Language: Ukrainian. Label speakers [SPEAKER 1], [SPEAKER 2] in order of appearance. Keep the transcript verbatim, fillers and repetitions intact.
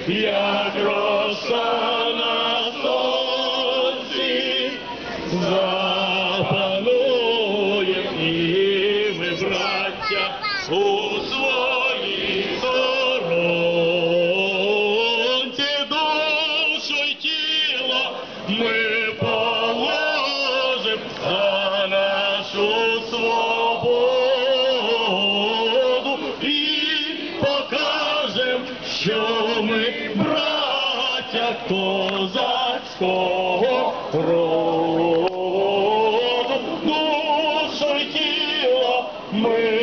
[SPEAKER 1] як роса на сонці, запануєм і ми, браття, у своїй сторонці. Душу й тіло ми положим за нашу свободу і покажем, що ми браття козацького роду. Душу й тіло ми